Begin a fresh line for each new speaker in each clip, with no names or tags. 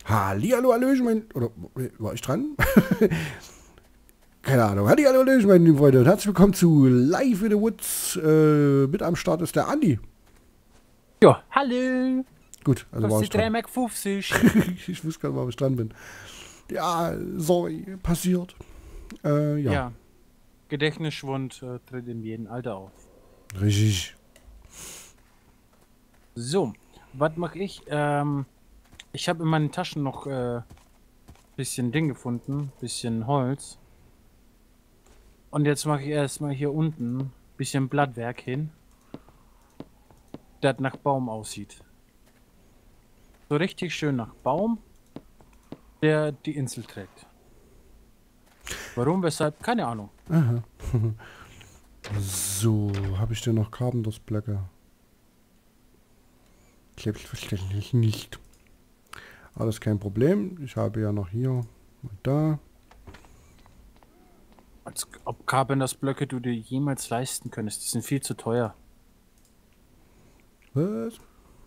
Hallihallo, Hallöchen, mein... Oder war ich dran? Keine Ahnung. Hallihallo, Hallöchen, meine lieben Freunde. Und herzlich willkommen zu Live in the Woods. Mit am Start ist der Andi.
Ja, hallo.
Gut, also war ich
Kostet
dran.
3,50
Ich wusste gar nicht, ob ich dran bin. Ja, sorry, passiert. Ja.
Ja, Gedächtnisschwund tritt in jedem Alter auf.
Richtig.
So, was mache ich? Ich habe in meinen Taschen noch bisschen Ding gefunden, bisschen Holz. Und jetzt mache ich erstmal hier unten bisschen Blattwerk hin, das nach Baum aussieht. So richtig schön nach Baum, der die Insel trägt. Warum, weshalb? Keine Ahnung.
Aha. So, habe ich denn noch Carpentersblöcke? Selbstverständlich nicht. Alles kein Problem. Ich habe ja noch hier und da.
Als ob Carpenters Blöcke du dir jemals leisten könntest. Die sind viel zu teuer.
Was?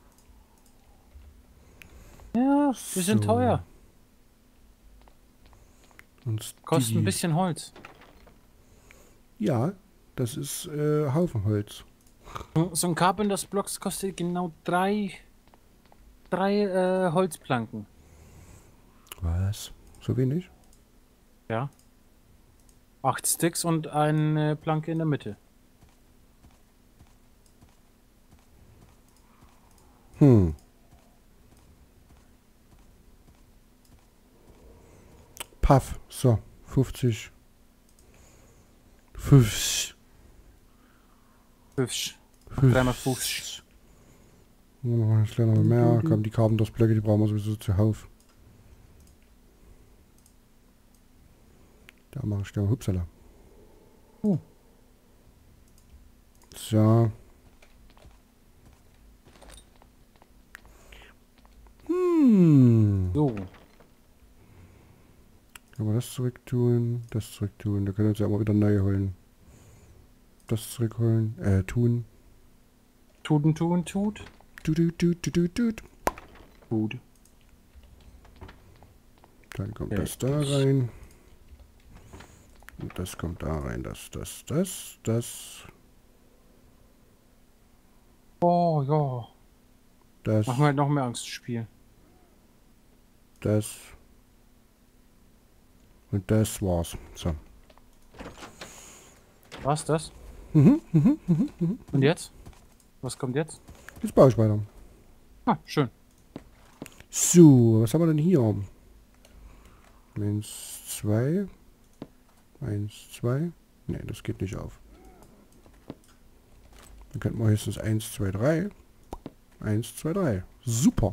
Ja, die sind
So.
teuer.
Und
Kosten ein bisschen Holz.
Ja, das ist Haufenholz.
So ein Carpenters Blocks kostet genau drei Holzplanken.
Was? So wenig?
Ja. 8 Sticks und eine Planke in der Mitte.
Paff. So, 50. 50.
Hübsch. 3x50.
Jetzt lernen wir mehr. Kommen die Carpentersblöcke, die brauchen wir sowieso zuhauf. Da mache ich den Hupsala. So.
So.
Können wir das zurücktun, das zurücktun. Da können wir uns ja immer wieder neu holen. Das zurückholen. Tun.
Tut.
Tut.
Gut.
Dann kommt das da rein. Und das kommt da rein. Das.
Oh ja.
Das.
Machen wir halt noch mehr Angstspiel.
Das. Und das war's. So.
Was das? Und jetzt? Was kommt jetzt?
Jetzt baue ich weiter.
Ah, schön.
So, was haben wir denn hier? 1, 2. 1, 2. Ne, das geht nicht auf. Dann könnten wir höchstens 1, 2, 3. 1, 2, 3. Super.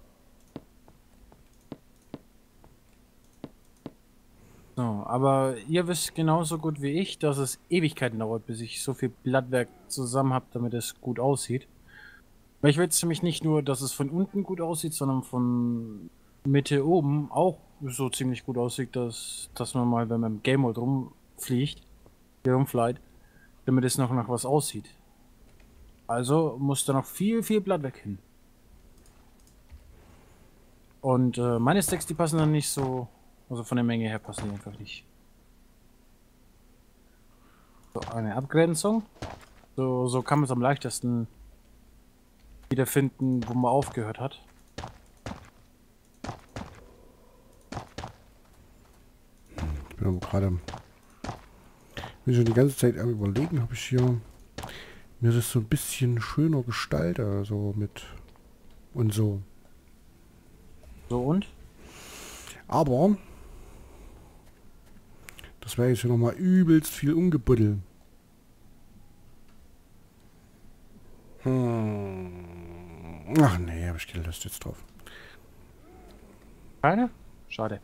So, aber ihr wisst genauso gut wie ich, dass es Ewigkeiten dauert, bis ich so viel Blattwerk zusammen habe, damit es gut aussieht. Weil ich will jetzt nämlich nicht nur, dass es von unten gut aussieht, sondern von Mitte oben auch so ziemlich gut aussieht, dass man mal, wenn man im Game Mode rumfliegt, hier rumfliegt, damit es noch nach was aussieht. Also muss da noch viel Blattwerk hin. Und meine Stacks, die passen dann nicht so, also von der Menge her passen die einfach nicht. So, eine Abgrenzung. So kann man es am leichtesten wiederfinden, wo man aufgehört hat.
Ich bin aber gerade... bin schon die ganze Zeit am Überlegen, habe ich hier... mir das so ein bisschen schöner gestalte, so mit... und so.
So und?
Aber... das wäre jetzt hier nochmal übelst viel umgebuddelt. Ach nee, habe ich keine Lust jetzt drauf.
Keine? Schade.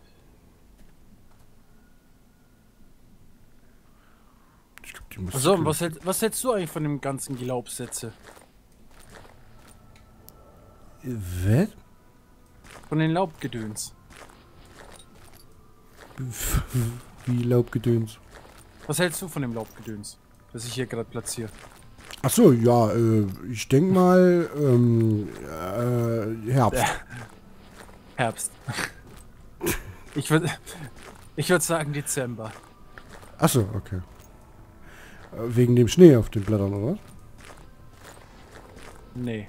Ich glaub, die muss...
So, was hältst du eigentlich von dem ganzen Glaubenssätze?
Was?
Von den Laubgedöns?
Wie Laubgedöns.
Was hältst du von dem Laubgedöns, das ich hier gerade platziere?
Ach so, ja, ich denke mal, Herbst.
Herbst. Ich würde sagen Dezember.
Achso, okay. Wegen dem Schnee auf den Blättern, oder?
Nee.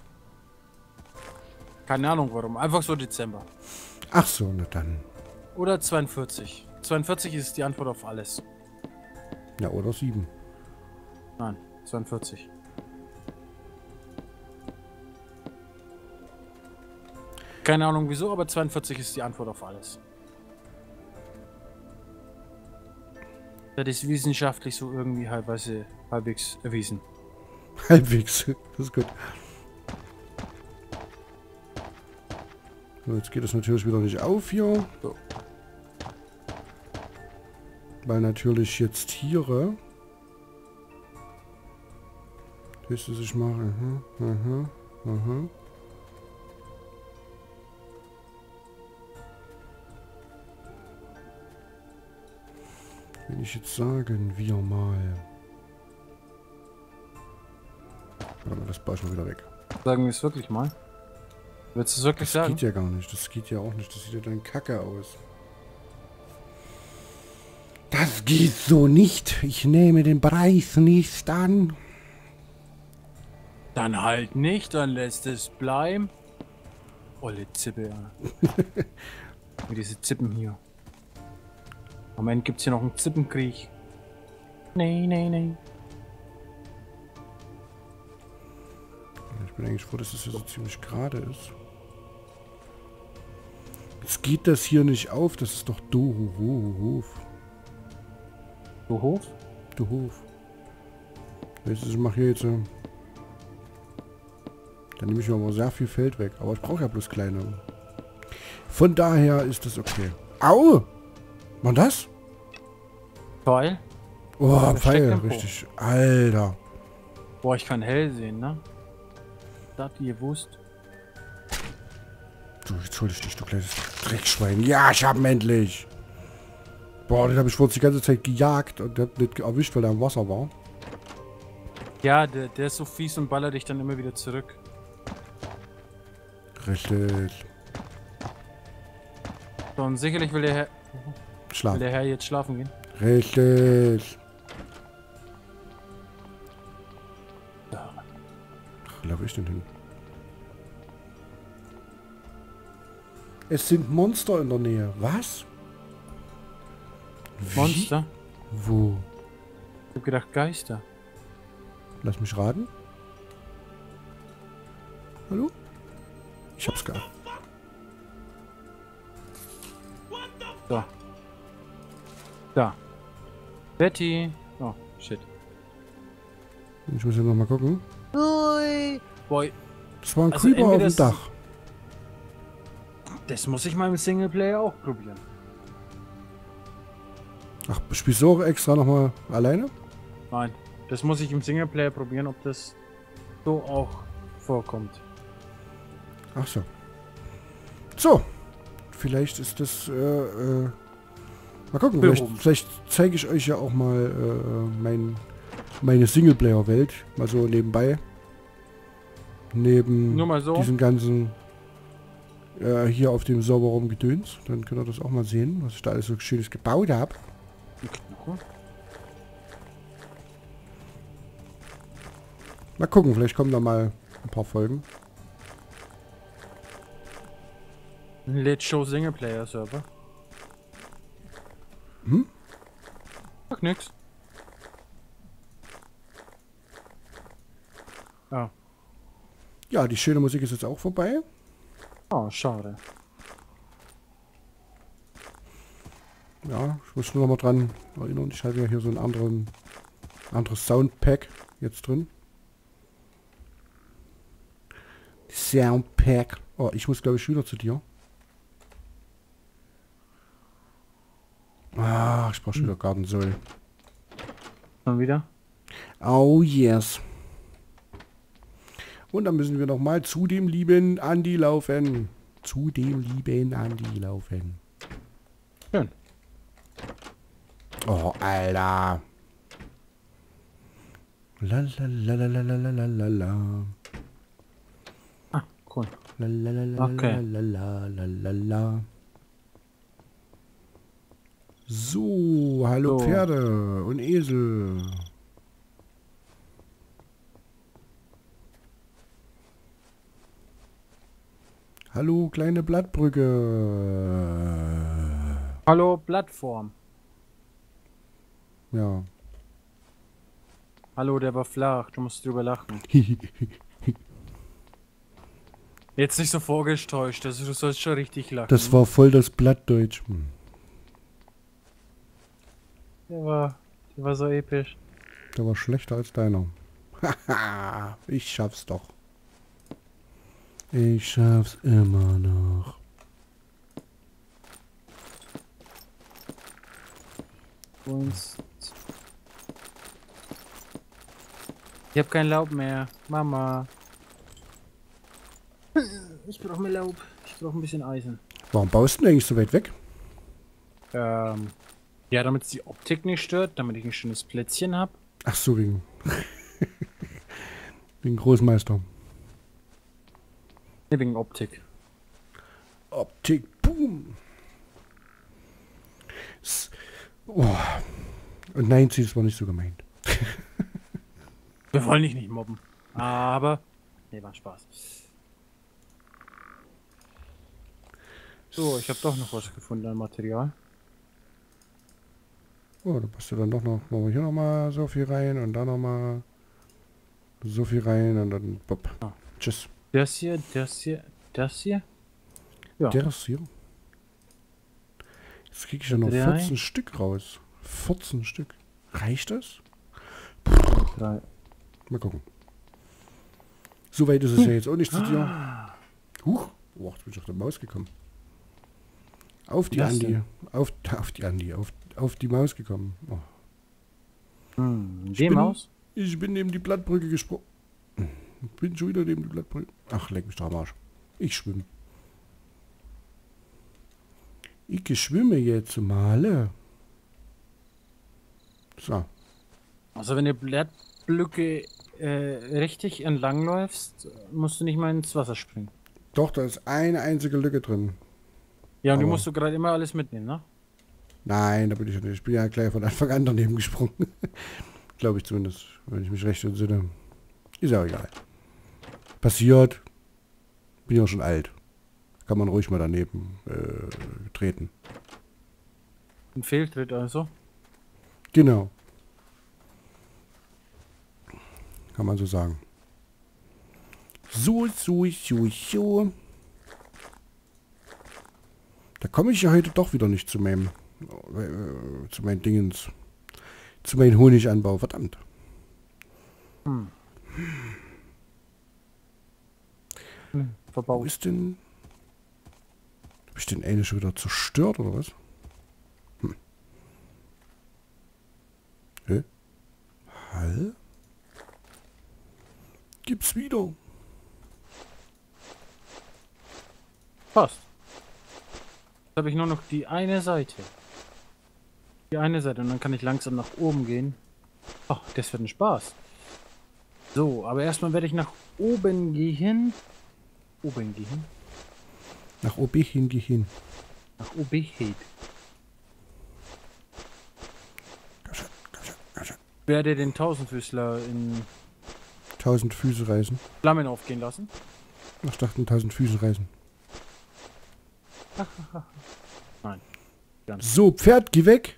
Keine Ahnung warum. Einfach so Dezember.
Ach so, na dann.
Oder 42. 42 ist die Antwort auf alles.
Ja, oder 7.
Nein, 42. Keine Ahnung wieso, aber 42 ist die Antwort auf alles. Das ist wissenschaftlich so irgendwie halbwegs erwiesen.
Halbwegs. Das ist gut. So, jetzt geht es natürlich wieder nicht auf hier.
So.
Weil natürlich jetzt Tiere... Das ich mache. Wenn ich jetzt sagen, wir mal... Warte mal, das baue ich mal wieder weg.
Sagen wir es wirklich mal? Willst du es wirklich
Das
sagen?
geht ja gar nicht. Das geht ja auch nicht. Das sieht ja dann kacke aus. Das geht so nicht. Ich nehme den Preis nicht an.
Dann halt nicht, dann lässt es bleiben. Olle Zippe, ja. Wie diese Zippen hier. Am Ende gibt es hier noch einen Zippenkrieg. Nee, nee, nee.
Ich bin eigentlich froh, dass es hier so ziemlich gerade ist. Jetzt geht das hier nicht auf. Das ist doch doof.
Du Hof?
Doof. Weißt du, ich mache hier jetzt... Dann nehme ich mir aber sehr viel Feld weg. Aber ich brauche ja bloß kleine. Von daher ist das okay. Au! War das?
Pfeil?
Oh,
Der
Pfeil.
Stecktempo.
Richtig. Alter.
Boah, ich kann hell sehen, ne? Das ihr wusst.
Du, jetzt hol ich dich, du kleines Dreckschwein. Ja, ich hab ihn endlich. Boah, den habe ich vor die ganze Zeit gejagt und der hat nicht erwischt, weil er im Wasser war.
Ja, der ist so fies und ballert dich dann immer wieder zurück.
Richtig.
So, und sicherlich will der
Schlaf.
Herr jetzt schlafen gehen.
Richtig.
Ja.
Wo laufe ich denn hin? Es sind Monster in der Nähe. Was? Wie?
Monster?
Wo?
Ich hab gedacht Geister.
Lass mich raten. Hallo? Ich hab's gehabt.
So. Da. Betty. Oh, shit.
Ich muss ja noch mal gucken.
Ui. Boy,
Das war ein
Also
Creeper auf
entweder
dem Dach.
das muss ich mal im Singleplayer auch probieren.
Ach, spielst du auch extra noch mal alleine?
Nein, das muss ich im Singleplayer probieren, ob das so auch vorkommt.
Ach so. So. Vielleicht ist das, mal gucken,
Behoben.
vielleicht zeige ich euch ja auch mal meine Singleplayer-Welt. Mal so nebenbei. Neben
Nur mal so.
diesem ganzen hier auf dem Server rumgedöns. Dann könnt ihr das auch mal sehen, was ich da alles so Schönes gebaut habe. Mal gucken, vielleicht kommen da mal ein paar Folgen.
Let's Show Singleplayer Server.
Hm?
Ach, nix. Ah.
Ja, die schöne Musik ist jetzt auch vorbei.
Oh, schade.
Ja, ich muss nur noch mal dran erinnern. Ich habe ja hier so ein anderes Soundpack jetzt drin. Soundpack. Oh, ich muss glaube ich wieder zu dir. Ah, ich brauche schon wieder Gartensoll.
Schon wieder?
Oh yes. Und dann müssen wir noch mal zu dem lieben Andi laufen. Zu dem lieben Andi laufen.
Schön.
Oh, Alter. La la la la la la la la la.
Ah, cool. Okay.
Lalalala. So, hallo
So.
Pferde und Esel. Hallo kleine Blattbrücke.
Hallo, Plattform.
Ja.
Hallo, der war flach. Du musst drüber lachen. Jetzt nicht so vorgetäuscht. Also, du sollst schon richtig lachen.
Das war voll das Blattdeutsch.
Der war so episch.
Der war schlechter als deiner. Haha, ich schaff's doch. Ich schaff's immer noch.
Ich hab kein Laub mehr. Mama. Ich brauche mehr Laub. Ich brauche ein bisschen Eisen.
Warum baust du denn eigentlich so weit weg?
Ja, damit es die Optik nicht stört, damit ich ein schönes Plätzchen habe.
Ach so, wegen... wegen Großmeister.
Ne, wegen Optik.
Optik, boom. Oh. Und nein, sie war nicht so gemeint.
Wir wollen dich nicht mobben. Aber... Ne, war Spaß. So, ich habe doch noch was gefunden an Material.
Oh, da passt ja dann doch noch. Machen wir hier nochmal so viel rein und da nochmal so viel rein und dann... Bob.
Ah.
Tschüss.
Das hier, das hier, das hier. Ja.
Der ist hier. Jetzt kriege ich ja noch 14 Stück raus. 14 Stück. Reicht das?
3.
Mal gucken. So weit ist es ja jetzt auch nicht zu dir. Huch. Oh, jetzt bin ich auf der Maus gekommen. Auf die
Was
Andi.
denn?
Auf die Andi. Auf die Maus gekommen. Oh.
Die Maus?
Ich bin neben die Blattbrücke gesprungen. Bin schon wieder neben die Blattbrücke. Ach, leck mich da am Arsch. Ich schwimme. Ich schwimme jetzt mal. So.
Also wenn du Blattblöcke richtig entlang läufst, musst du nicht mal ins Wasser springen.
Doch, da ist eine einzige Lücke drin.
Ja, und du
Aber-
musst du gerade immer alles mitnehmen, ne?
Nein, da bin ich ja nicht. Ich bin ja gleich von Anfang an daneben gesprungen. Glaube ich zumindest, wenn ich mich recht entsinne. Ist ja egal. Passiert. Bin ja schon alt. Kann man ruhig mal daneben treten.
Ein Fehltritt also.
Genau. Kann man so sagen. So. Da komme ich ja heute doch wieder nicht zu meinem Dingens. Zu meinem Honiganbau, verdammt. Wo
Verbaut.
ist denn... Hab ich den eine schon wieder zerstört, oder was? Hä? Hall? Gibt's wieder.
Passt. Jetzt habe ich nur noch die eine Seite. Die eine Seite und dann kann ich langsam nach oben gehen. Ach, das wird ein Spaß. So, aber erstmal werde ich nach oben gehen. Oben gehen?
Nach OB hingehen.
Nach OB geht.
Komm schon.
Werde den Tausendfüßler in
1000 Füße reißen.
Flammen aufgehen lassen.
Ich dachte 1000 Füße reißen.
Nein.
So, Pferd, geh weg.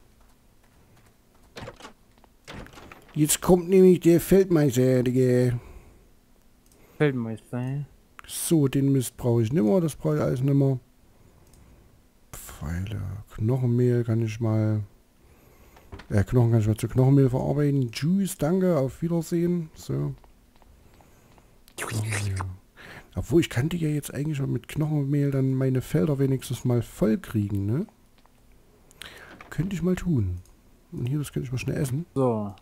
Jetzt kommt nämlich der Feldmeister, Digga.
Feldmeister.
So, den Mist brauche ich nimmer. Das brauche ich alles nimmer. Pfeile. Knochenmehl kann ich mal... Knochen kann ich mal zu Knochenmehl verarbeiten. Tschüss, danke, auf Wiedersehen. So. Knochenmehl. Obwohl, ich könnte ja jetzt eigentlich mal mit Knochenmehl dann meine Felder wenigstens mal voll kriegen, ne? Könnte ich mal tun. Und hier, das könnte ich mal schnell essen.
So.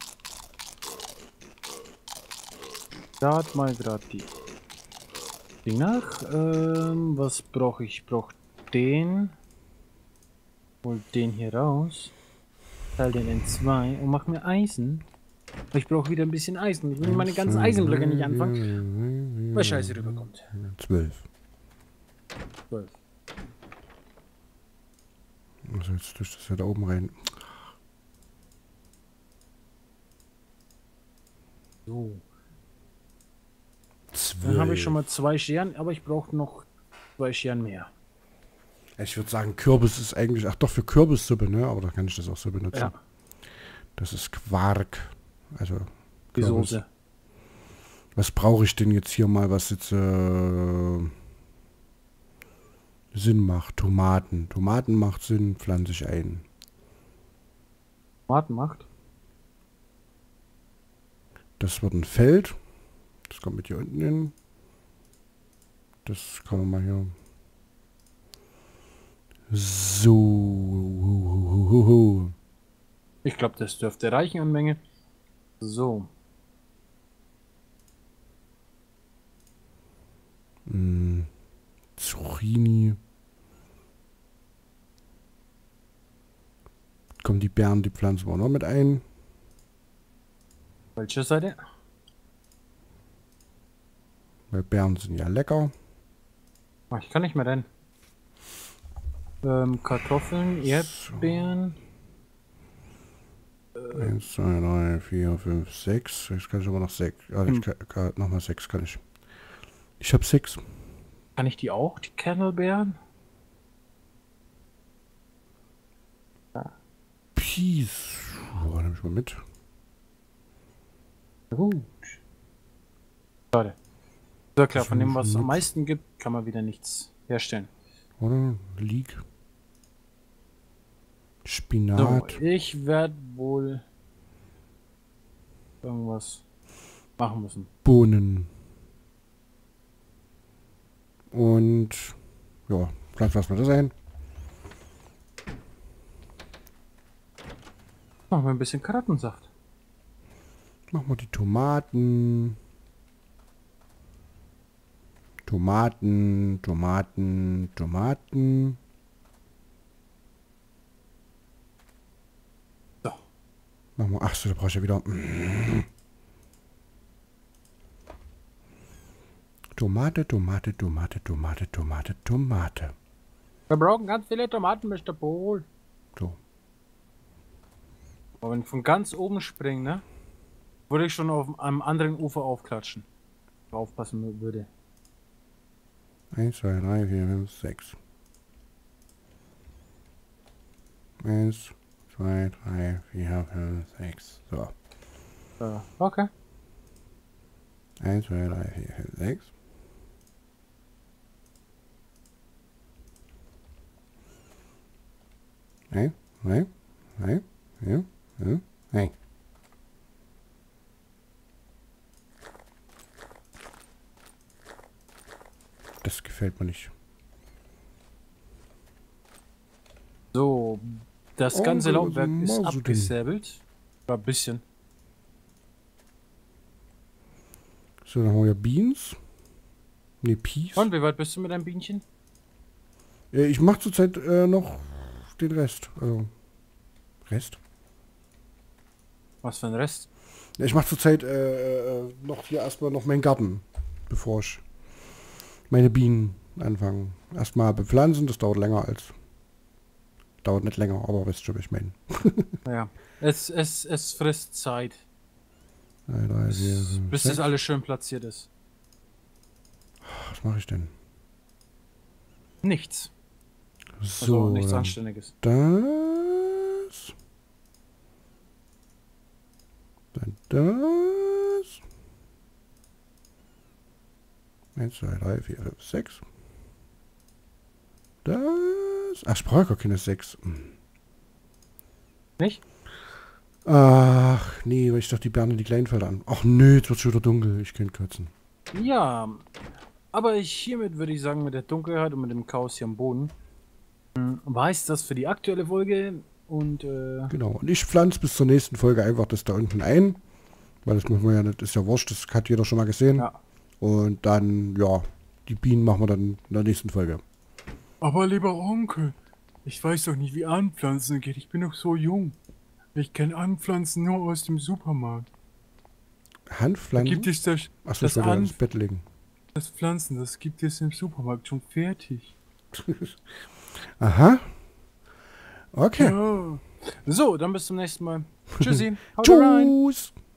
Start mal gerade die Dinger. Was brauche ich? Ich brauche den. Hol den hier raus. Teil den in 2 und mach mir Eisen. Ich brauche wieder ein bisschen Eisen. Ich will meine ganzen Eisenblöcke nicht anfangen. weil Scheiße rüberkommt.
12.
12.
Also jetzt durch das ja da oben rein.
So.
12.
Dann habe ich schon mal 2 Scheren, aber ich brauche noch 2 Scheren mehr.
Ich würde sagen, Kürbis ist eigentlich... Ach doch, für Kürbissuppe, ne? Aber da kann ich das auch so benutzen.
Ja.
Das ist Quark. Also
Die
Kürbis.
Soße.
Was brauche ich denn jetzt hier mal, was jetzt Sinn macht? Tomaten. Tomaten macht Sinn, pflanze ich ein.
Tomaten macht.
Das wird ein Feld. Das kommt mit hier unten hin. Das kann man mal hier. So.
Ich glaube, das dürfte reichen an Menge. So.
Zucchini. Kommen die Beeren, die pflanzen wir auch noch mit ein.
Welche Seite?
Weil Beeren sind ja lecker.
Ach, ich kann nicht mehr rennen. Kartoffeln, Erdbeeren.
1, 2, 3, 4, 5, 6. Jetzt kann ich aber noch 6. Ja, ich kann nochmal 6 kann ich. Ich habe 6.
Kann ich die auch, die Kernelbeeren?
Peas. Oh, nehme ich mal mit.
Gut. Schade. So klar, von dem, was es am meisten gibt, kann man wieder nichts herstellen.
Oder? Leek.
So,
Spinat.
ich werde wohl irgendwas machen müssen.
Bohnen. Und ja, vielleicht lassen wir das ein.
Machen wir ein bisschen Karottensaft.
Machen wir die Tomaten. Tomaten.
So.
Machen wir. Ach so, da brauche ich ja wieder. Tomate.
Wir brauchen ganz viele Tomaten, Mr. Pohl.
So.
Aber wenn ich von ganz oben springe, ne? Würde ich schon auf einem anderen Ufer aufklatschen. Aufpassen würde.
1, 2, 3, 4, 5, 6. 1, 2, 3, 4, 5, 6. So.
Okay.
1, 2, 3, 4, 5, 6. Nein. Das gefällt mir nicht.
So, das ganze Laubwerk ist
Mauseding.
abgesäbelt. Ein bisschen.
So, dann haben wir Beans. Ne, Peas.
Und wie weit bist du mit deinem Bienchen?
Ich mache zurzeit noch den Rest. Also, Rest?
Was für ein Rest?
Ja, ich mache zurzeit noch hier erstmal noch meinen Garten, bevor ich meine Bienen anfange. Erstmal bepflanzen, das dauert länger als... Dauert nicht länger, aber wisst schon, was ich meine.
Ja, es frisst Zeit.
3, 3, 4, 5,
Bis
6.
das alles schön platziert ist.
Was mache ich denn?
Nichts.
So,
Also nichts
dann
Anständiges.
das. Dann das. 1, 2, 3, 4, 5, 6. Das. Ach, ich brauche gar keine 6.
Nicht?
Ach, nee, weil ich dachte, die Beeren die kleinen Felder an. Ach nö, jetzt wird schon wieder dunkel. Ich könnte kürzen.
Ja, aber hiermit würde ich sagen, mit der Dunkelheit und mit dem Chaos hier am Boden, war es das für die aktuelle Folge und
Genau. Und ich pflanze bis zur nächsten Folge einfach das da unten ein. Weil das muss man ja nicht, ist ja wurscht, das hat jeder schon mal gesehen.
ja.
Und dann, ja, die Bienen machen wir dann in der nächsten Folge.
Aber lieber Onkel, ich weiß doch nicht, wie Anpflanzen geht. Ich bin noch so jung. Ich kenne Anpflanzen nur aus dem Supermarkt. Da
Handpflanzen?
gibt es das,
Achso, ich
das,
wollte
An
ins Bett legen.
Das Pflanzen, das gibt es im Supermarkt schon fertig.
Aha. Okay.
Ja. So, dann bis zum nächsten Mal. Tschüssi. Haut rein.
Tschüss.